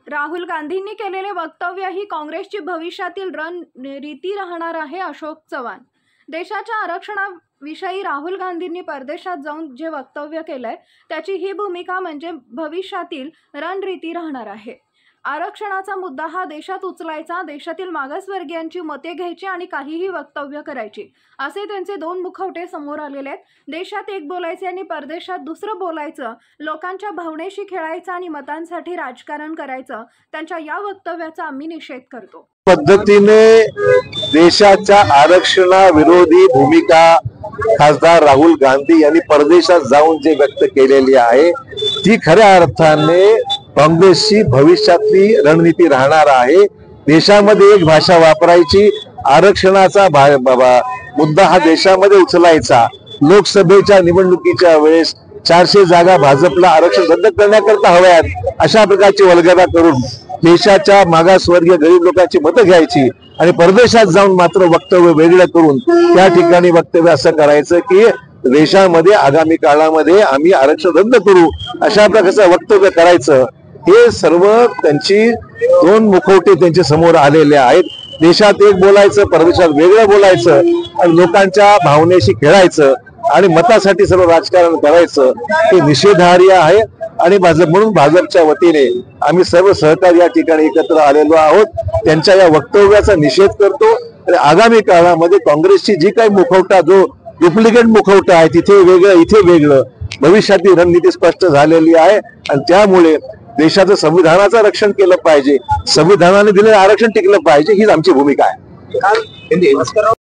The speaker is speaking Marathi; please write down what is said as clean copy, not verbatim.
राहुल गांधींनी केलेले वक्तव्य ही काँग्रेसची भविष्यातील रणनीती राहणार आहे. अशोक चव्हाण. देशाच्या आरक्षणाविषयी राहुल गांधींनी परदेशात जाऊन जे वक्तव्य केलंय त्याची ही भूमिका म्हणजे भविष्यातील रणनीती राहणार आहे. आरक्षणाचा मुद्दा हा देशात उचलायचा, देशातील मागासवर्गीयांची मते घ्यायची आणि काहीही वक्तव्य करायची, असे त्यांचे दोन मुखवटे समोर आलेले आहेत. देशात एक बोलायचे आणि परदेशात दुसरं बोलायचं, लोकांच्या भावनेशी खेळायचं आणि मतांसाठी राजकारण करायचं. त्यांच्या या वक्तव्याचा आम्ही निषेध करतो. पद्धतीने देशाच्या आरक्षणाविरोधी भूमिका खासदार राहुल गांधी यांनी परदेशात जाऊन जे व्यक्त केलेली आहे ती खऱ्या अर्थाने काँग्रेसची भविष्यातली रणनीती राहणार आहे. देशामध्ये एक भाषा वापरायची, आरक्षणाचा मुद्दा हा देशामध्ये उचलायचा. लोकसभेच्या निवडणुकीच्या वेळेस 400 जागा भाजपला आरक्षण रद्द करण्याकरता हव्यात अशा प्रकारची वल्गना करून देशाच्या मागासवर्गीय गरीब लोकांची मतं घ्यायची आणि परदेशात जाऊन मात्र वक्तव्य वेगळं करून त्या ठिकाणी वक्तव्य असं करायचं की देशामध्ये आगामी काळामध्ये आम्ही आरक्षण रद्द करू अशा प्रकारचं वक्तव्य करायचं. हे सर्व त्यांची दोन मुखवटे त्यांच्या समोर आलेले आहेत. देशात एक बोलायचं, परदेशात वेगळं बोलायचं आणि लोकांच्या भावनेशी खेळायचं आणि मतासाठी सर्व राजकारण करायचं हे निषेधार्ह आहे. आणि म्हणून भाजपच्या वतीने आम्ही सर्व सहकारी या ठिकाणी एकत्र आलेलो आहोत. त्यांच्या या वक्तव्याचा निषेध करतो. आणि आगामी काळामध्ये काँग्रेसची जी काही मुखवटा, जो डुप्लिकेट मुखवटा आहे, तिथे वेगळं इथे वेगळं, भविष्यातली रणनीती स्पष्ट झालेली आहे. आणि त्यामुळे देशाचं संविधानाचं रक्षण केलं पाहिजे, संविधानाने दिलेलं आरक्षण टिकलं पाहिजे, हीच आमची भूमिका आहे.